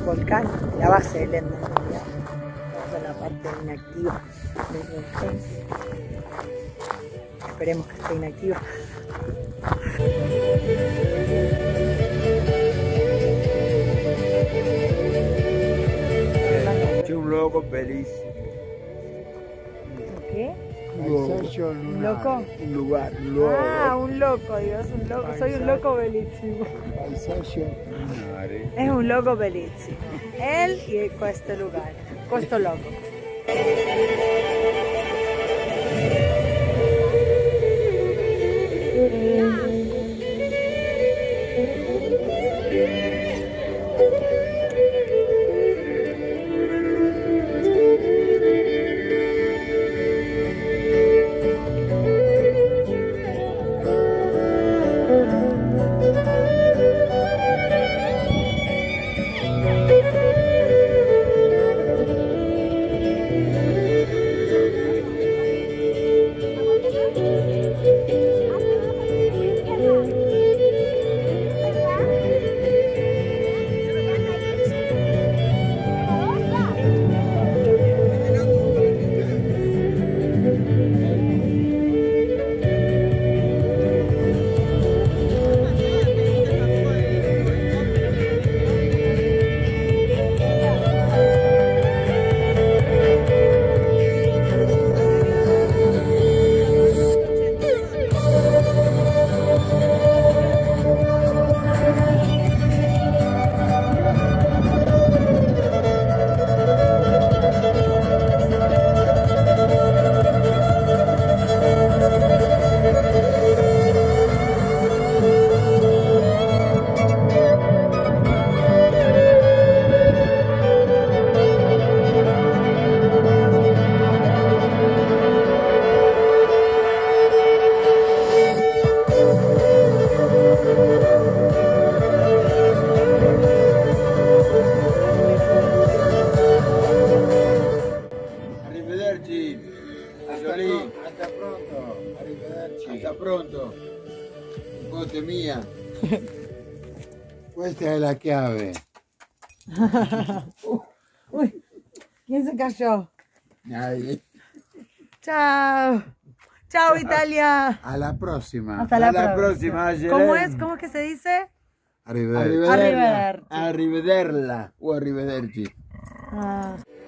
volcán, la base del Etna, en realidad. Vamos a la parte inactiva del volcán. Esperemos que esté inactiva. C'è un loco bellissimo. ¿Qué? Un loco? Un lugar, un luogo. Ah, un loco, Dios, un loco. Soy un loco bellissimo. Es un loco bellissimo. Él y questo lugar, questo loco. Hasta pronto, arrivederci. Hasta pronto, nipote mia. Questa è la chiave. Uy, ¿quién se cayó? Nadie. Chao. Chao, Italia. A la próxima. Hasta la próxima. ¿Cómo es? ¿Cómo es que se dice? Arrivederci. Arrivederci. Arrivederla o arrivederci. Ah.